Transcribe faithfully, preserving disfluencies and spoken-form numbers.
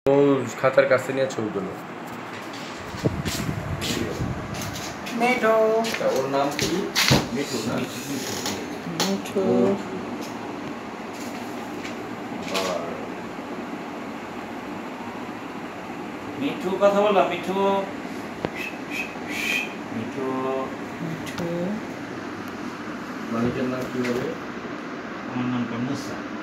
ও খাতার কাছে নিয়ে ছবি তুলো। মিঠু, ওর নাম কি? মিঠু না? মিঠু মিঠু কথা বলো। মিঠু মিঠু মিঠু মালিকের নাম কি হবে? আমার নামটা মুসা।